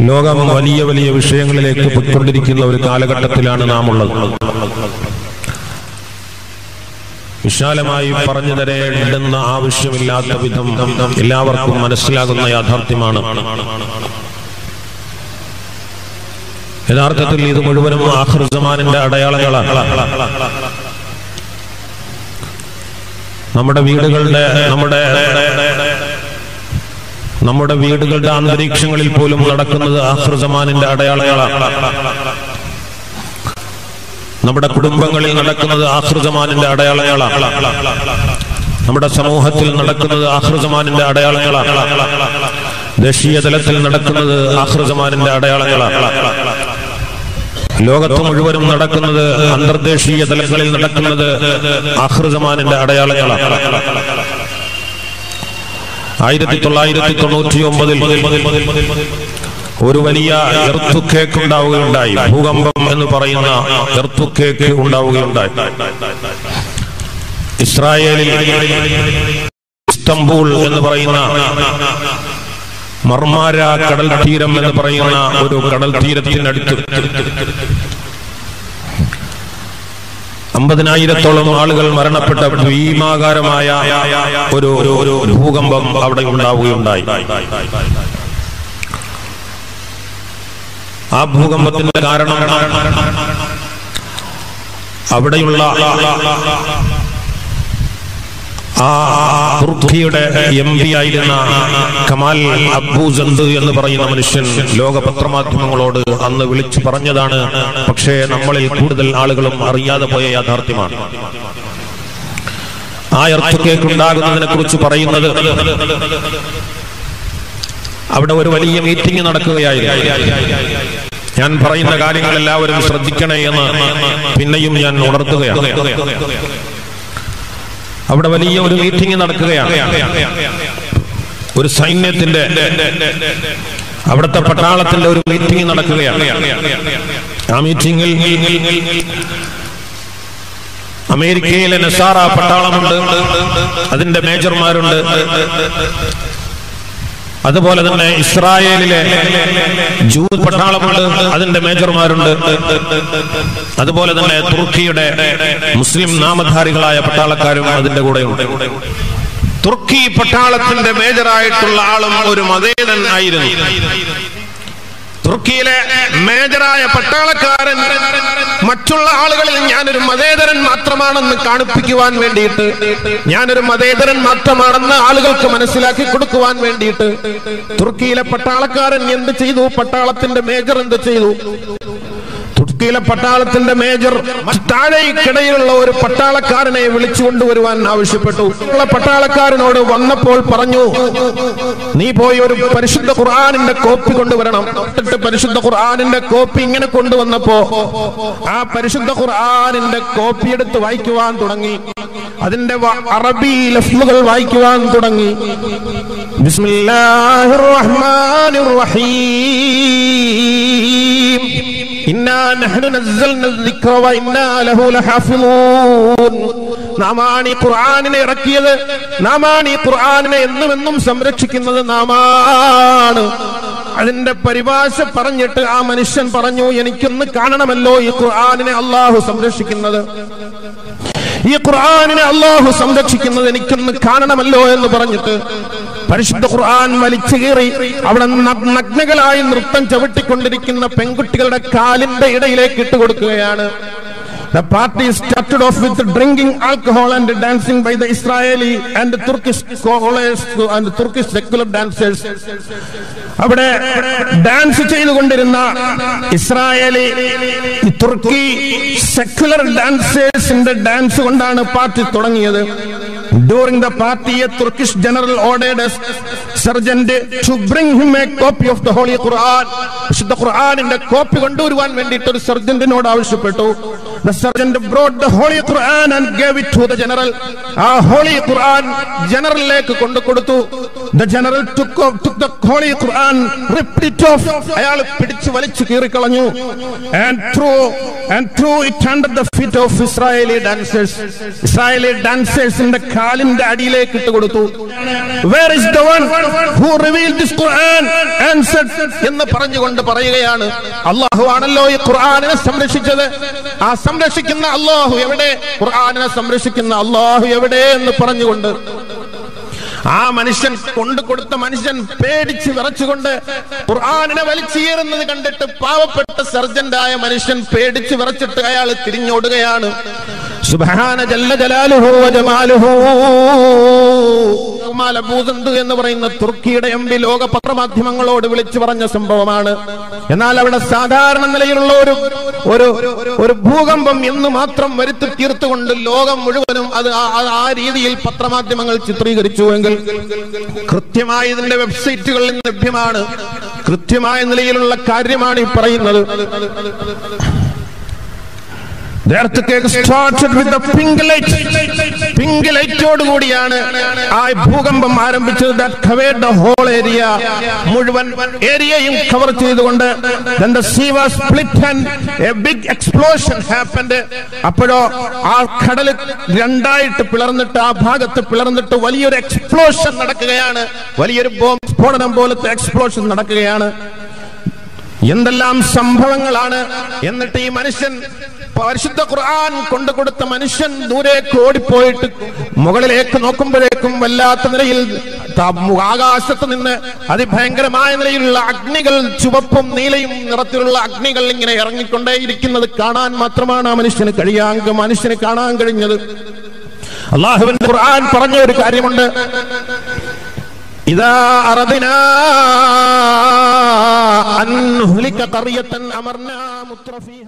ലോകം വലിയ വലിയ വിഷയങ്ങളിലേക്ക് പോയിക്കൊണ്ടിരിക്കുന്ന ഒരു കാലഘട്ടത്തിലാണ് നാം ഉള്ളത്. വിശാലമായി പറഞ്ഞു തരേണ്ടെന്ന ആവശ്യമില്ലാത്ത വിധം എല്ലാവർക്കും മനസ്സിലാകുന്ന യാഥാർത്ഥ്യമാണ്. യഥാർത്ഥത്തിൽ ഇത് മുഴുവനും ആഖിർ സമാനിന്റെ അടയാളങ്ങളാണ്. നമ്മുടെ വീടുകളുടെ അന്തരീക്ഷങ്ങളിൽ പോലും നടക്കുന്നത് ആഖിർ സമാനിന്റെ അടയാളങ്ങളാണ്. നമ്മുടെ കുടുംബങ്ങളിൽ നടക്കുന്നത് ആഖിർ സമാനിന്റെ അടയാളങ്ങളാണ്. നമ്മുടെ സമൂഹത്തിൽ നടക്കുന്നത് ആഖിർ സമാനിന്റെ അടയാളങ്ങളാണ്. ദേശീയ തലത്തിൽ നടക്കുന്നത് ആഖിർ സമാനിന്റെ അടയാളങ്ങളാണ്. ലോകത്ത് മുഴുവനും നടക്കുന്നത്, അന്തർദേശീയ തലങ്ങളിൽ നടക്കുന്നത് ആഖിർ സമാനിന്റെ അടയാളങ്ങളാണ്. 1999 ഒരു വലിയ എർത്തുക്കേക്ക് ഉണ്ടാവുകയുണ്ടായി. ഭൂകമ്പം എന്ന് പറയുന്ന എർത്തുക്കേക്ക് ഉണ്ടാവുകയുണ്ടായി. ഇസ്രായേലിൽ ഇസ്തംബൂൾ എന്ന് പറയുന്ന മർമാര കടൽ തീരം എന്ന് പറയുന്ന ഒരു കടൽ തീരത്തിനടുത്ത് 50,000-ഓളം ആളുകൾ മരണപ്പെട്ട ഭീമാകാരമായ ഒരു ഭൂകമ്പം അവിടെ ഉണ്ടാവുകയുണ്ടായി. ആ ഭൂകമ്പത്തിന്റെ കാരണം അവിടെയുള്ള തുർക്കിയുടെ MP ആയിരുന്ന കമാൽ അബൂസന്ദ് എന്ന് പറയുന്ന മനുഷ്യൻ ലോക പത്രമാധ്യമങ്ങളോട് അന്ന് വിളിച്ചു പറഞ്ഞതാണ്. പക്ഷേ നമ്മളിൽ കൂടുതൽ ആളുകളും അറിയാതെ പോയ യാഥാർത്ഥ്യമാണ്. ആ എർത്തുക്കേക്ക് ഉണ്ടാകുന്നതിനെ കുറിച്ച് പറയുന്നത്, അവിടെ ഒരു വലിയ മീറ്റിംഗ് നടക്കുകയായിരുന്നു. ഞാൻ പറയുന്ന കാര്യങ്ങൾ എല്ലാവരും ശ്രദ്ധിക്കണേ എന്ന് പിന്നെയും ഞാൻ ഉണർത്തുകയാണ്. അവിടെ വലിയ ഒരു മീറ്റിംഗ് നടക്കുകയാണ്. ഒരു സൈന്യത്തിന്റെ, അവിടുത്തെ പട്ടാളത്തിന്റെ ഒരു മീറ്റിംഗ് നടക്കുകയാണ്. ആ മീറ്റിംഗിൽ അമേരിക്കയിലെ നസാറ പട്ടാളമുണ്ട്, അതിന്റെ മേജർമാരുണ്ട്. അതുപോലെ തന്നെ ഇസ്രായേലിലെ ജൂത പട്ടാളമുണ്ട്, അതിന്റെ മേജർമാരുണ്ട്. അതുപോലെ തന്നെ തുർക്കിയുടെ മുസ്ലിം നാമധാരികളായ പട്ടാളക്കാരും അതിന്റെ കൂടെയുണ്ട്. തുർക്കി പട്ടാളത്തിന്റെ മേജറായിട്ടുള്ള ആളും ഒരു മതേതൻ ആയിരുന്നു. തുർക്കിയിലെ മേജറായ പട്ടാളക്കാരൻ മറ്റുള്ള ആളുകളിൽ ഞാനൊരു മതേതരൻ മാത്രമാണെന്ന് കാണിപ്പിക്കുവാൻ വേണ്ടിയിട്ട്, ഞാനൊരു മതേതരൻ മാത്രമാണെന്ന് ആളുകൾക്ക് മനസ്സിലാക്കി കൊടുക്കുവാൻ വേണ്ടിയിട്ട് തുർക്കിയിലെ പട്ടാളക്കാരൻ എന്ത് ചെയ്തു? പട്ടാളത്തിന്റെ മേജർ എന്ത് ചെയ്തു? തുർക്കിയിലെ പട്ടാളത്തിന്റെ മേജർ താഴേക്കിടയിലുള്ള ഒരു പട്ടാളക്കാരനെ വിളിച്ചുകൊണ്ടുവരുവാൻ ആവശ്യപ്പെട്ടു. പട്ടാളക്കാരനോട് വന്നപ്പോൾ പറഞ്ഞു, നീ പോയി ഒരു പരിശുദ്ധ ഖുർആനിന്റെ കോപ്പി കൊണ്ടുവരണം. പരിശുദ്ധ ഖുർആനിന്റെ കോപ്പി ഇങ്ങനെ കൊണ്ടുവന്നപ്പോ ആ പരിശുദ്ധ ഖുർആനിന്റെ കോപ്പി എടുത്ത് വായിക്കുവാൻ തുടങ്ങി. അതിന്റെ അറബി ലഫ്ലുകൾ വായിക്കുവാൻ തുടങ്ങി. ബിസ്മില്ലാഹിർ റഹ്മാനിർ റഹീം, ഇന്നാ നഹ്നു നസ്സൽനാ الذിക്റ വഇന്നാ ലഹു ലഹാഫിളൂൻ. നാമാണ് ഈ ഖുർആനിനെ ഇറക്കിയത്, നാമാണ് ഈ ഖുർആനിനെ എന്നും സംരക്ഷിക്കുന്നത് നാമാണ്. അതിന്റെ പരിഭാഷ പറഞ്ഞിട്ട് ആ മനുഷ്യൻ പറഞ്ഞു, എനിക്കൊന്ന് കാണണമല്ലോ ഈ ഖുർആനിനെ അല്ലാഹു സംരക്ഷിക്കുന്നത്, ഈ ഖുർആനിനെ അല്ലാഹു സംരക്ഷിക്കുന്നത് എനിക്കൊന്ന് കാണണമല്ലോ എന്ന് പറഞ്ഞിട്ട് പരിശുദ്ധ ഖുർആൻ വലിച്ചു കീറി അവിടെ നഗ്നകളായി നൃത്തം ചവിട്ടിക്കൊണ്ടിരിക്കുന്ന പെൺകുട്ടികളുടെ കാലിന്റെ ഇടയിലേക്ക് ഇട്ടുകൊടുക്കുകയാണ്. The party started off with drinking alcohol and dancing by the Israeli and the Turkish scholars and the Turkish secular dancers. അവിടെ ഡാൻസ് ചെയ്തുകൊണ്ടിരുന്ന ഇസ്രായേലി തുർക്കി സെക്യുലർ ഡാൻസേഴ്സിന്റെ ഡാൻസ് കൊണ്ടാണ് പാർട്ടി തുടങ്ങിയത്. During the party, a Turkish general ordered a sergeant to bring him a copy of the Holy Quran. The Quran in the copy കൊണ്ടുവരുവാൻ വേണ്ടിയിട്ട് ഒരു സർജന്റിനോട് ആവശ്യപ്പെട്ടു. The sergeant brought the Holy Quran and gave it to the general. ആ Holy Quran ജനറലിലേക്ക് കൊണ്ടുകൊടുത്തു. The general took the Holy Quran, ripped it off. അയാൾ പിടിച്ചു വലിച്ചു കീറിക്കളഞ്ഞു. And threw it under the feet of Israeli dancers. Israeli dancers in the കാലിന്റെ അടിയിലേക്ക് ഇട്ട് കൊടുത്തു. Where is the one who revealed this Quran and said എന്ന് പറഞ്ഞുകൊണ്ട് പറയുകയാണ്, അല്ലാഹു ആണല്ലോ ഈ ഖുർആനിനെ സംരക്ഷിച്ചത്. ആ സംരക്ഷിക്കുന്ന അല്ലാഹു എവിടെ? ഖുർആനിനെ സംരക്ഷിക്കുന്ന അല്ലാഹു എവിടെ എന്ന് പറഞ്ഞുകൊണ്ട് ആ മനുഷ്യൻ കൊണ്ടുകൊടുത്ത മനുഷ്യൻ പേടിച്ച് വിറച്ചുകൊണ്ട് ഖുർആനിനെ വലിച്ചീറുന്നത് കണ്ടിട്ട് പാവപ്പെട്ട സർജന്റായ മനുഷ്യൻ പേടിച്ച് വിറച്ചിട്ട് അയാൾ തിരിഞ്ഞോടുകയാണ്. സുബ്ഹാന ജല്ല ജലാലുഹു വ ജമാലുഹു എന്ന് പറയുന്ന തുർക്കിയുടെ എംപി ലോക പത്രമാധ്യമങ്ങളോട് വിളിച്ചു പറഞ്ഞ സംഭവമാണ്. എന്നാൽ അവിടെ സാധാരണ നിലയിലുള്ള ഒരു ഭൂകമ്പം എന്ന് മാത്രം വരുത്തി തീർത്തുകൊണ്ട് ലോകം മുഴുവനും അത് ആ രീതിയിൽ പത്രമാധ്യമങ്ങൾ ചിത്രീകരിച്ചുവെങ്കിൽ കൃത്യമായി ഇതിന്റെ വെബ്സൈറ്റുകളിൽ ലഭ്യമാണ്. കൃത്യമായ നിലയിലുള്ള കാര്യമാണ് ഈ പറയുന്നത്. The earthquake started with the pink light. Pink light ഓടുകൂടിയാണ് ആ ഭൂകമ്പം ആരംഭിച്ചത്. That covered the whole area. മുഴുവൻ ഏരിയയും കവർ ചെയ്തുകൊണ്ട് then the sea was split and a big explosion happened. അപ്പോഴോ ആ കടൽ രണ്ടായിട്ട് പിളർന്നിട്ട് ആ ഭാഗത്ത് പിളർന്നിട്ട് വലിയൊരു എക്സ്പ്ലോഷൻ നടക്കുകയാണ്. വലിയൊരു ബോംബ് സ്ഫോടനം പോലത്തെ എക്സ്പ്ലോഷൻ നടക്കുകയാണ്. എന്തെല്ലാം സംഭവങ്ങളാണ്. എന്നിട്ട് ഈ മനുഷ്യൻ പരിശുദ്ധ ഖുർആൻ കൊണ്ടുകൊടുത്ത മനുഷ്യൻ ദൂരേക്ക് ഓടിപ്പോയിട്ട് മുകളിലേക്ക് നോക്കുമ്പോഴേക്കും വല്ലാത്ത നിലയിൽ ആകാശത്ത് നിന്ന് അതിഭയങ്കരമായ നിലയിലുള്ള അഗ്നികൾ, ചുവപ്പും നീലയും നിറത്തിലുള്ള അഗ്നികൾ ഇങ്ങനെ ഇറങ്ങിക്കൊണ്ടേയിരിക്കുന്നത് കാണാൻ മാത്രമാണ് ആ മനുഷ്യന് കാണാൻ കഴിഞ്ഞത്. അല്ലാഹുവിന്റെ ഖുർആൻ പറഞ്ഞ ഒരു കാര്യമുണ്ട്. ഇദാ അറദ്നാ അൻ നുഹ്ലിക ഖറിയതൻ അമർനാ മുത്രഫി